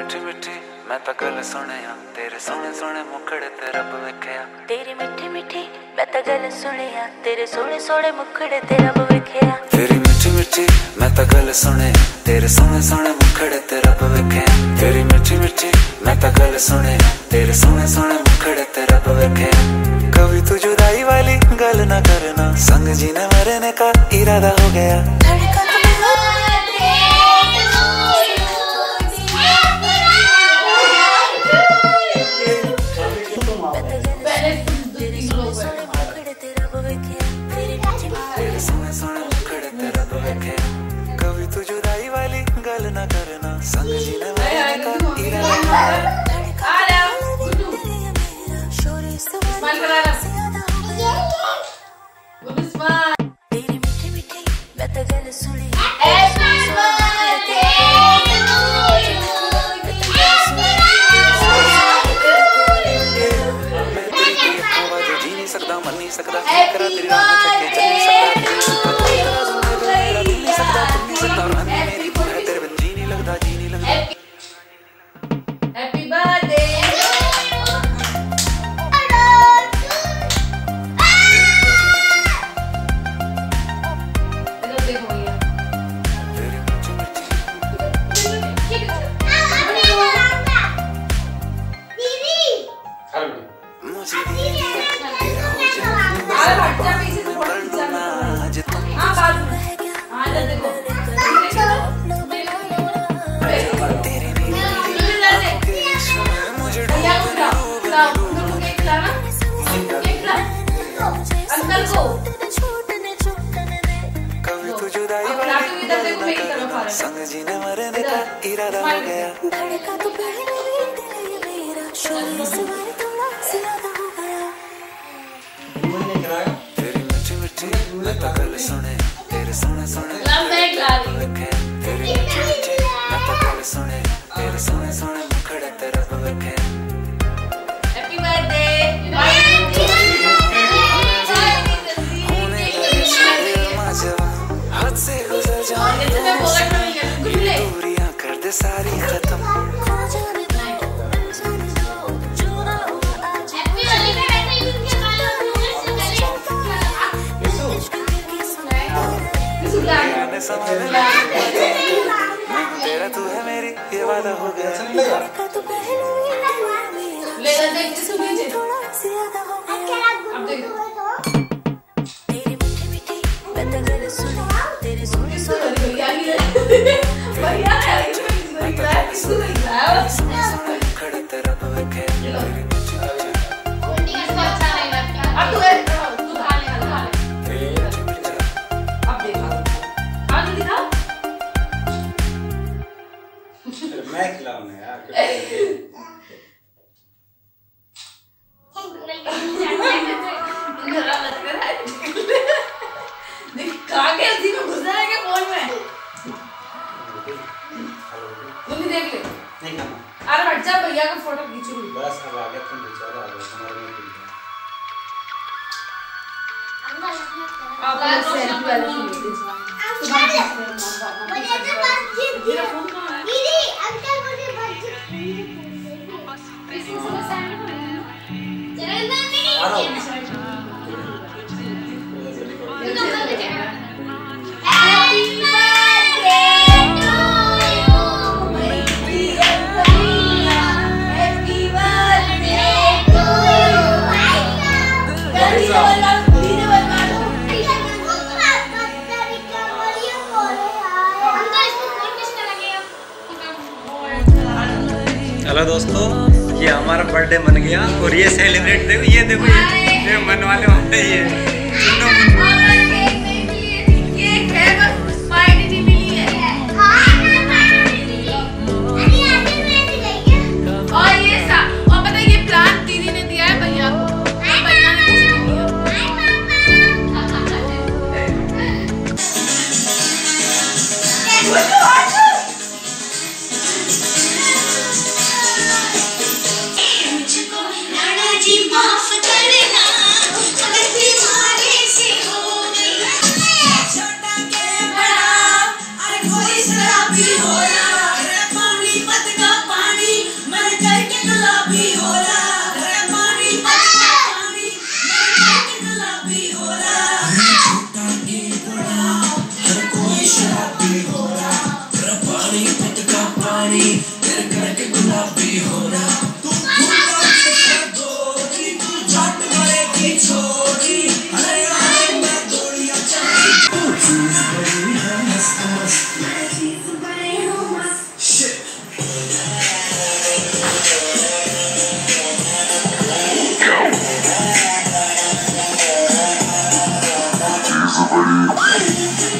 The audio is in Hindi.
मिठी मिठी मैं तो गल सुनिया तेरे सोने सोने मुखड़े ते रब वेखिया। तेरी मिठी मिठी मैं तो गल सुनिया तेरे सोने सोने मुखड़े ते रब वेखिया। तेरी मिठी मिठी मैं तो गल सुने तेरे सोने सोने मुखड़े ते रब वेखिया। तेरी मिठी मिठी मैं तो गल सुने तेरे सोने सोने मुखड़े ते रब वेखिया। कभी तू जुदाई वाली गल ना करना संग जीने मरने का इरादा हो गया। कभी तू जुदाई वाली गल ना करना संग जीने मरने का इरादा। तेरी मीठी मीठी मैं तो गल सुनी जी नहीं सकता मन नहीं सकता तेरा तेरी राह में चल नहीं सकता मेरी तू है तेरे बिन जी नहीं लगता जी नहीं लगता। हैप्पी बर्थडे कभी तू जुदाई संग जीने मरने का इरादा हो गया। धड़का तो पहले मेरा शोर सवार थोड़ा ज्यादा हो गया। तेरी मिठी मिठी मैं तो गल सुने तेरे सोने सोने वेखे। तेरी मिठी मिठी मैं तो गल सुने तेरे सोने सोने मुखड़े ते रब वेखे। हैप्पी बर्थडे हाथ से गुजर जाए दूरियां कर दे सारी खत्म। तेरा तू है मेरी ये वादा हो गया। तेरी मीठी मीठी मैं तो गल सुनी तेरे सोने सोने खड़े ते रब वेखे। मैं खिलाऊंगा यार। नहीं खाना। अरे हट जा भैया का फोटो खींचो। बस अब आ गया तुम बेचारा आ गया तुम्हारे में खुल गया। आप सेल्फी वाले मेरा फोन कहाँ है? दीदी अंकल मुझे आ रहा हूँ। हेलो दोस्तों, ये हमारा बर्थडे मन गया और ये सेलिब्रेट देखो ये मन वाले वाले ये चुन्नू मुन्नू। माफ करना अगर बीमारी से हो शराबी हो पानी मत का पानी चीज बड़ी